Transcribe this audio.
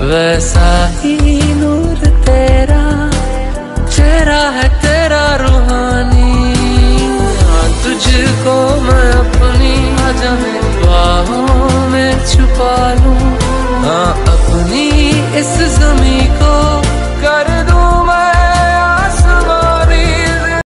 वैसा ही नूर तेरा चेहरा है तेरा रूहानी। हाँ तुझको मैं अपनी आजा मेरी बाहों में छुपा लूं। हाँ अपनी इस ज़मीं को